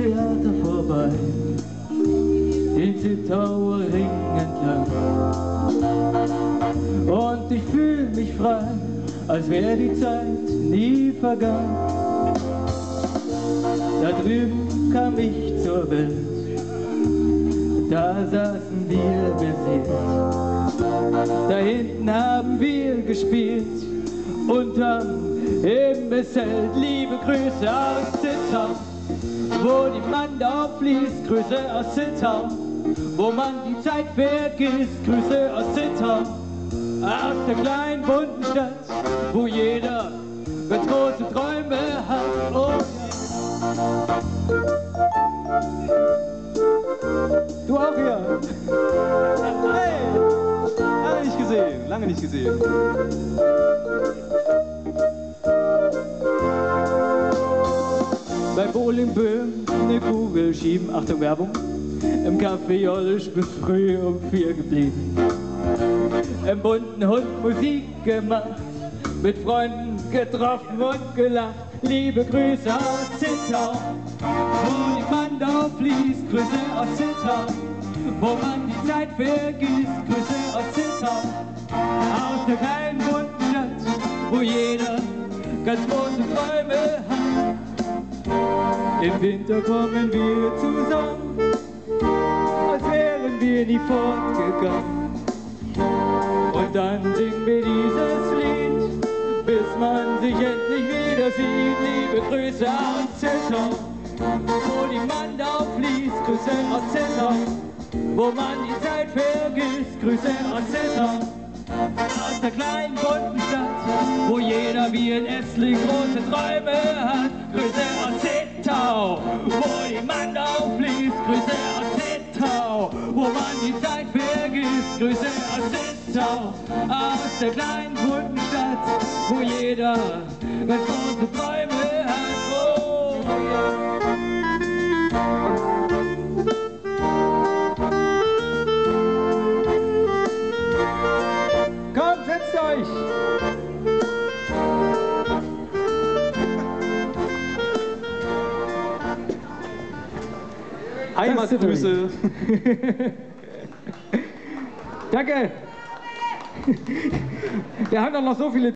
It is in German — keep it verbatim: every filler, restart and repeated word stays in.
Theater vorbei, den Zittauer Ring entlang. Und ich fühl mich frei, als wär die Zeit nie vergangen. Da drüben kam ich zur Welt, da saßen wir beseelt. Da hinten haben wir gespielt und haben im Zelt. Liebe Grüße aus Zittau, wo die Mandau fließt. Grüße aus Zittau, wo man die Zeit vergisst. Grüße aus Zittau, aus der kleinen bunten Stadt, wo jeder ganz große Träume hat. Oh. Du auch hier? Hey! Lange nicht gesehen, lange nicht gesehen. Bei Bowling Böhm eine Kugel schieben, Achtung Werbung, im Café Jollisch bis früh um vier geblieben. Im bunten Hund Musik gemacht, mit Freunden getroffen und gelacht. Liebe Grüße aus Zittau, wo die Mandau fließt. Grüße aus Zittau, wo man die Zeit vergisst. Grüße aus Zittau, aus der kleinen bunten Stadt, wo jeder ganz große Träume hat. Im Winter kommen wir zusammen, als wären wir nie fortgegangen. Und dann singen wir dieses Lied, bis man sich endlich wieder sieht. Liebe Grüße aus Zittau, wo die Mandau fließt. Grüße aus Zittau, wo man die Zeit vergisst. Grüße aus Zittau, aus der kleinen bunten Stadt, wo jeder wie ein Essling große Träume hat. Grüße aus Zittau, wo die Mandau fließt. Grüße aus Zittau, wo man die Zeit vergisst. Grüße aus Zittau, aus der kleinen bunten Stadt, wo jeder ganz große Träume hat. Oh, ja. Kommt, setzt euch! Heimatgrüße! Danke! Wir haben doch noch so viele